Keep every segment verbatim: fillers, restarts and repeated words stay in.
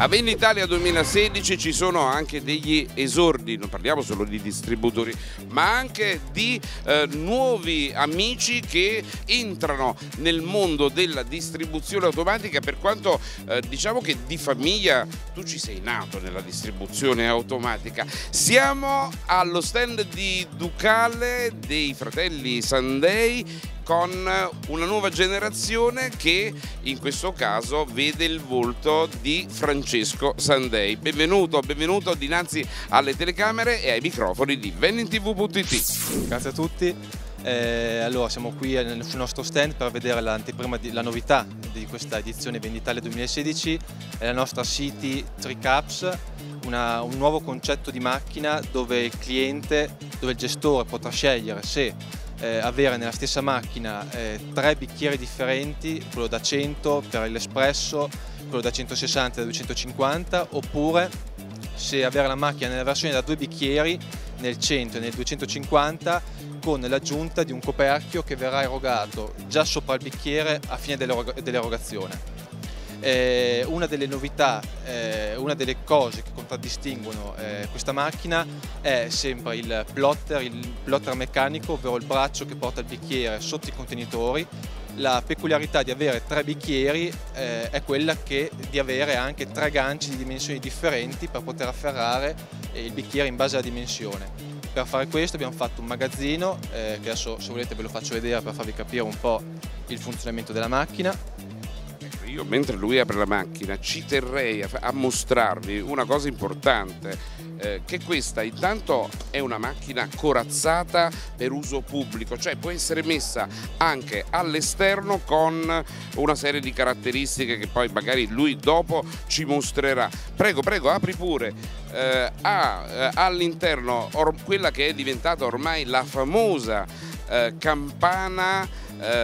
A Venditalia duemilasedici ci sono anche degli esordi, non parliamo solo di distributori, ma anche di eh, nuovi amici che entrano nel mondo della distribuzione automatica, per quanto eh, diciamo che di famiglia tu ci sei nato nella distribuzione automatica. Siamo allo stand di Ducale dei fratelli Sandei, con una nuova generazione che in questo caso vede il volto di Francesco Sandei. Benvenuto, benvenuto dinanzi alle telecamere e ai microfoni di venditv punto it. Grazie a tutti. Eh, allora siamo qui sul nostro stand per vedere l'anteprima di, la novità di questa edizione Venditalia duemilasedici, è la nostra City tre Cups, una, un nuovo concetto di macchina dove il cliente, dove il gestore potrà scegliere se Eh, avere nella stessa macchina eh, tre bicchieri differenti, quello da cento per l'espresso, quello da centosessanta e da duecentocinquanta, oppure se avere la macchina nella versione da due bicchieri nel cento e nel duecentocinquanta con l'aggiunta di un coperchio che verrà erogato già sopra il bicchiere a fine dell'erogazione. Eh, una delle novità, eh, una delle cose che contraddistinguono eh, questa macchina è sempre il plotter, il plotter meccanico, ovvero il braccio che porta il bicchiere sotto i contenitori. La peculiarità di avere tre bicchieri eh, è quella che di avere anche tre ganci di dimensioni differenti per poter afferrare il bicchiere in base alla dimensione. Per fare questo abbiamo fatto un magazzino, eh, che adesso se volete ve lo faccio vedere per farvi capire un po' il funzionamento della macchina. Io mentre lui apre la macchina ci terrei a, a mostrarvi una cosa importante, eh, che questa intanto è una macchina corazzata per uso pubblico, cioè può essere messa anche all'esterno con una serie di caratteristiche che poi magari lui dopo ci mostrerà. Prego, prego, apri pure. Eh, ha eh, all'interno quella che è diventata ormai la famosa eh, campana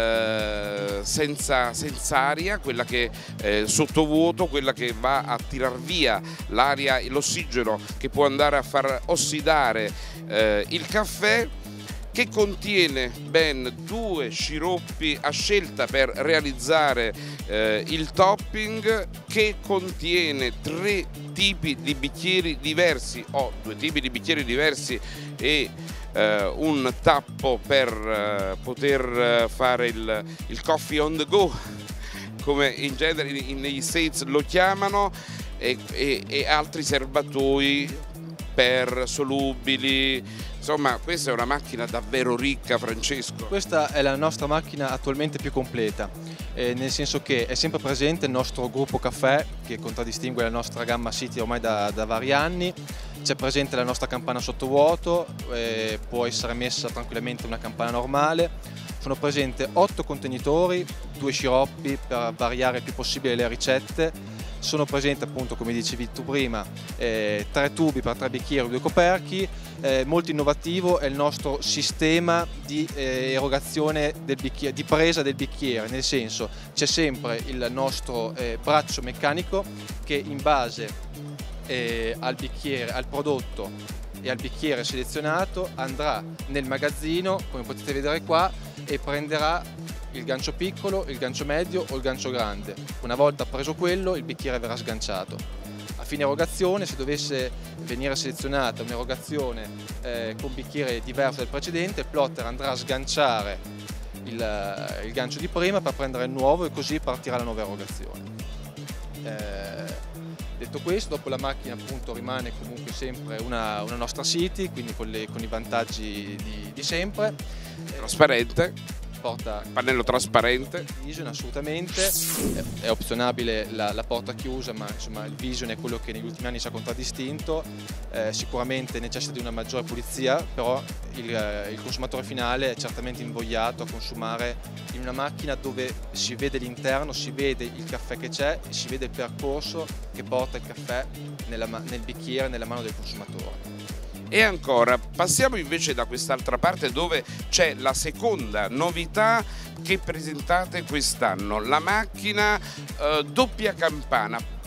Eh, senza, senza aria, quella che eh, sottovuoto, quella che va a tirar via l'aria e l'ossigeno che può andare a far ossidare eh, il caffè, che contiene ben due sciroppi a scelta per realizzare eh, il topping, che contiene tre tipi di bicchieri diversi o due tipi di bicchieri diversi e Uh, un tappo per uh, poter uh, fare il, il coffee on the go, come in genere in, negli States lo chiamano, e, e, e altri serbatoi per solubili. Insomma, questa è una macchina davvero ricca, Francesco. Questa è la nostra macchina attualmente più completa, eh, nel senso che è sempre presente il nostro gruppo caffè che contraddistingue la nostra gamma City ormai da, da vari anni. C'è presente la nostra campana sottovuoto, eh, può essere messa tranquillamente una campana normale. Sono presenti otto contenitori, due sciroppi per variare il più possibile le ricette. Sono presenti appunto, come dicevi tu prima, eh, tre tubi per tre bicchieri, due coperchi. Eh, molto innovativo è il nostro sistema di eh, erogazione del bicchiere, di presa del bicchiere, nel senso c'è sempre il nostro eh, braccio meccanico che in base eh, al bicchiere, al prodotto e al bicchiere selezionato andrà nel magazzino, come potete vedere qua, e prenderà il gancio piccolo, il gancio medio o il gancio grande. Una volta preso quello, il bicchiere verrà sganciato. A fine erogazione, se dovesse venire selezionata un'erogazione eh, con bicchiere diverso dal precedente, il plotter andrà a sganciare il, il gancio di prima per prendere il nuovo e così partirà la nuova erogazione. Eh, detto questo, dopo la macchina appunto rimane comunque sempre una, una nostra City, quindi con, le, con i vantaggi di, di sempre. Trasparente. Porta pannello trasparente, vision assolutamente, è opzionabile la, la porta chiusa, ma insomma il vision è quello che negli ultimi anni ci ha contraddistinto. Eh, sicuramente necessita di una maggiore pulizia, però il, il consumatore finale è certamente invogliato a consumare in una macchina dove si vede l'interno, si vede il caffè che c'è e si vede il percorso che porta il caffè nella, nel bicchiere, nella mano del consumatore. E ancora, passiamo invece da quest'altra parte dove c'è la seconda novità che presentate quest'anno, la macchina eh, doppia campana.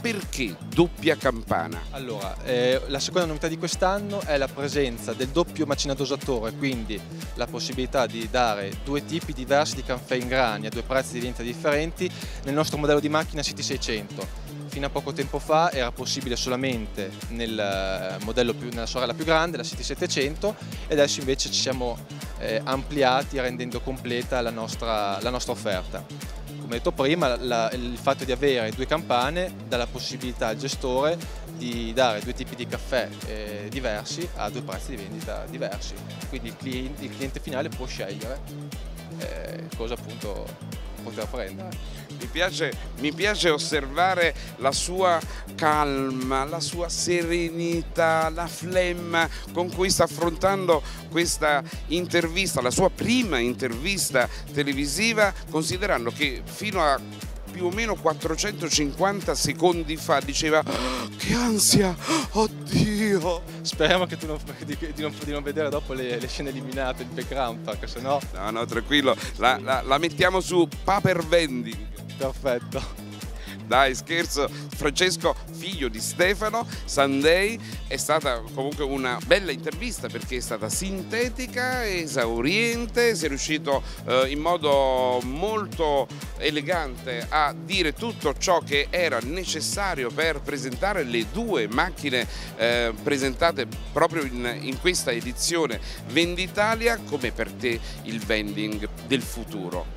perché doppia campana? Allora, eh, la seconda novità di quest'anno è la presenza del doppio macinadosatore, quindi la possibilità di dare due tipi diversi di caffè in grani a due prezzi di vendita differenti nel nostro modello di macchina City seicento. Fino a poco tempo fa era possibile solamente nel modello più, nella sorella più grande, la City settecento, e adesso invece ci siamo eh, ampliati rendendo completa la nostra, la nostra offerta. Come detto prima, la, il fatto di avere due campane dà la possibilità al gestore di dare due tipi di caffè eh, diversi a due prezzi di vendita diversi, quindi il cliente, il cliente finale può scegliere eh, cosa appunto poter prendere. Mi piace, mi piace osservare la sua calma, la sua serenità, la flemma con cui sta affrontando questa intervista, la sua prima intervista televisiva, considerando che fino a più o meno quattrocentocinquanta secondi fa diceva oh, che ansia, oddio. Speriamo che tu non, di, di, non, di non vedere dopo le, le scene eliminate, il background, perché sennò... No, no, tranquillo, la, la, la mettiamo su paper vending. Perfetto. Dai, scherzo. Francesco, figlio di Stefano Sandei, è stata comunque una bella intervista perché è stata sintetica, esauriente, sei riuscito eh, in modo molto elegante a dire tutto ciò che era necessario per presentare le due macchine eh, presentate proprio in, in questa edizione Venditalia. Come per te il vending del futuro?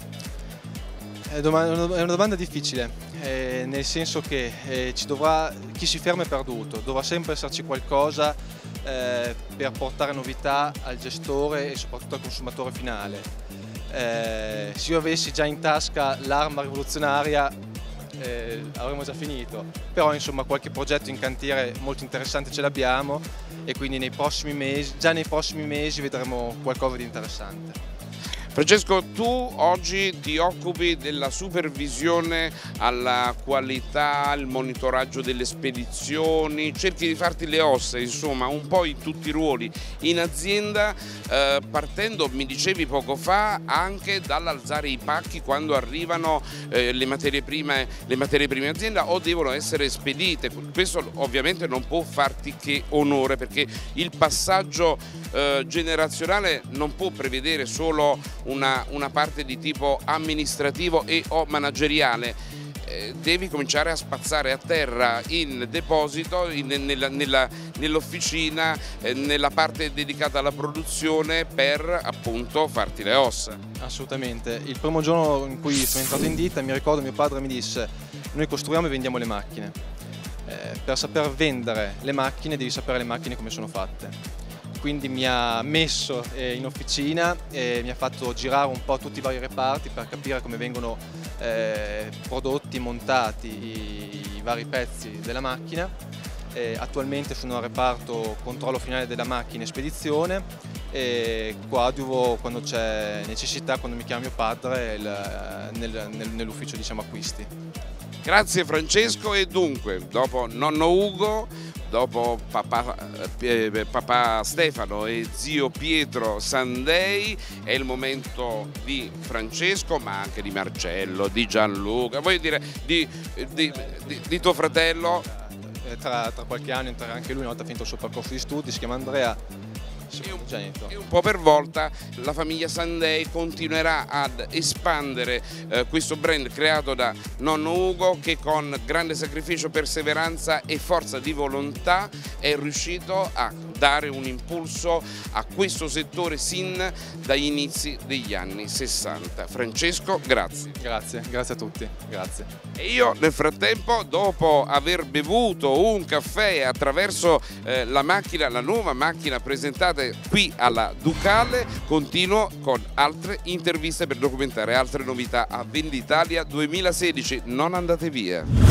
È una domanda difficile, eh, nel senso che eh, ci dovrà, chi si ferma è perduto, dovrà sempre esserci qualcosa eh, per portare novità al gestore e soprattutto al consumatore finale. Eh, se io avessi già in tasca l'arma rivoluzionaria eh, avremmo già finito, però insomma qualche progetto in cantiere molto interessante ce l'abbiamo e quindi nei prossimi mesi, già nei prossimi mesi vedremo qualcosa di interessante. Francesco, tu oggi ti occupi della supervisione alla qualità, il monitoraggio delle spedizioni, cerchi di farti le ossa, insomma, un po' in tutti i ruoli in azienda, eh, partendo, mi dicevi poco fa, anche dall'alzare i pacchi quando arrivano eh, le materie prime, le materie prime in azienda o devono essere spedite. Questo ovviamente non può farti che onore, perché il passaggio eh, generazionale non può prevedere solo Una, una parte di tipo amministrativo e o manageriale, eh, devi cominciare a spazzare a terra in deposito, in, nella, nella, nell'officina, eh, nella parte dedicata alla produzione per appunto farti le ossa. Assolutamente, il primo giorno in cui sono entrato in ditta mi ricordo mio padre mi disse noi costruiamo e vendiamo le macchine, eh, per saper vendere le macchine devi sapere le macchine come sono fatte. Quindi mi ha messo in officina e mi ha fatto girare un po' tutti i vari reparti per capire come vengono eh, prodotti, montati i, i vari pezzi della macchina. E attualmente sono al reparto controllo finale della macchina e spedizione e coadiuvo quando c'è necessità, quando mi chiama mio padre il, nel, nel, nell'ufficio diciamo acquisti. Grazie Francesco, e dunque dopo nonno Ugo, dopo papà, eh, papà Stefano e zio Pietro Sandei, è il momento di Francesco, ma anche di Marcello, di Gianluca, voglio dire di, di, di, di tuo fratello. Tra, tra qualche anno entrerà anche lui, una volta finito il suo percorso di studi, si chiama Andrea. E un, e un po' per volta la famiglia Sandei continuerà ad espandere eh, questo brand creato da nonno Ugo, che con grande sacrificio, perseveranza e forza di volontà è riuscito a dare un impulso a questo settore sin dagli inizi degli anni sessanta. Francesco, grazie. Grazie, grazie a tutti, grazie. E io nel frattempo, dopo aver bevuto un caffè attraverso eh, la macchina, la nuova macchina presentata qui alla Ducale, continuo con altre interviste per documentare altre novità a Venditalia duemilasedici. Non andate via.